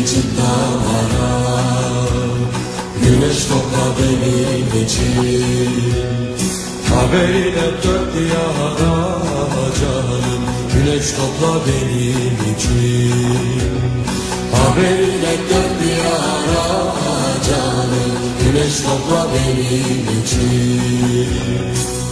için dağlara, güneş topla benim için. Haberiyle dört diyara canım, güneş topla benim için. Haberiyle dört diyara canım, güneş topla benim için.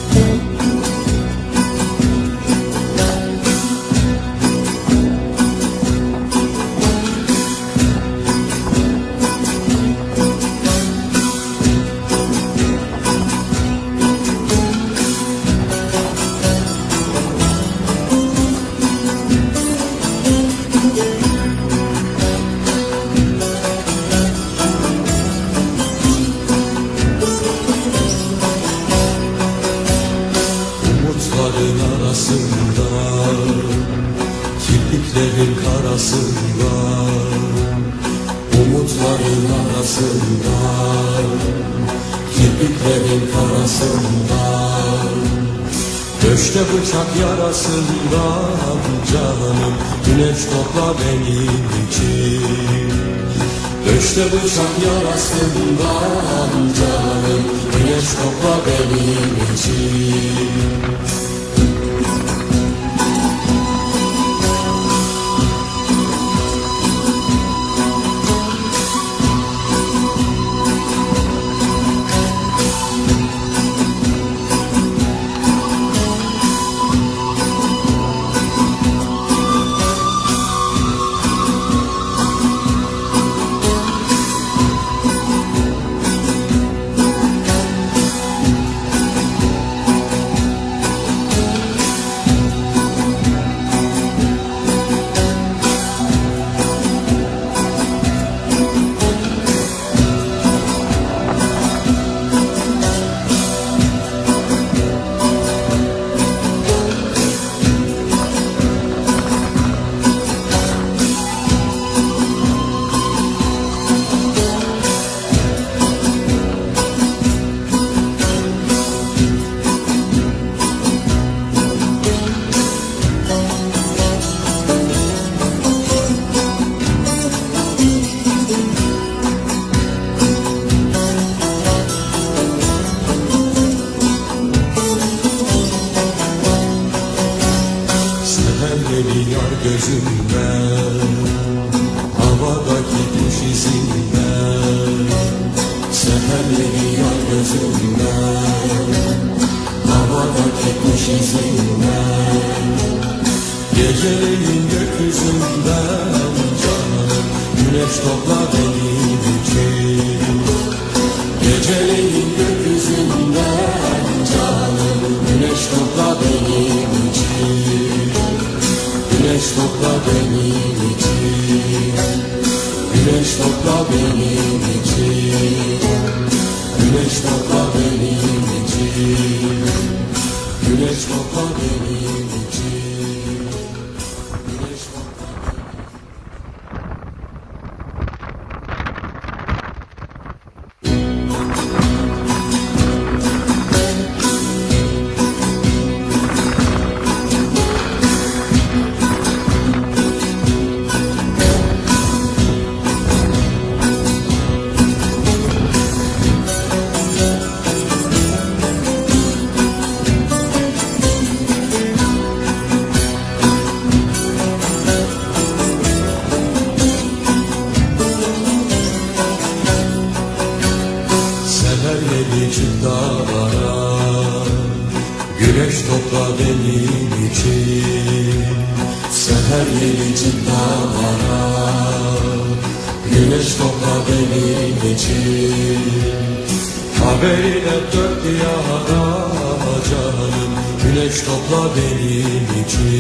Kirpiklerin karasında, umutların arasında, kirpiklerin karasında, döşte bıçak yarasında canım, güneş topla benim için. Döşte bıçak yarasında canım, güneş topla benim için. Geliyor gözümden, havadaki kuş izinden. Seher geliyor gözümden, havadaki kuş izinden. Geceleyin gökyüzünden canım, güneş topla benim için. Geceleyin gökyüzünden canım, güneş topla benim için. Güneş topla benim için, güneş topla benim için, güneş topla benim için, güneş topla benim için, güneş topla. Dağlara, güneş topla benim için. Seher gelecek dağlara, güneş topla benim için. Haberiyle dört diyara canım, güneş topla benim için.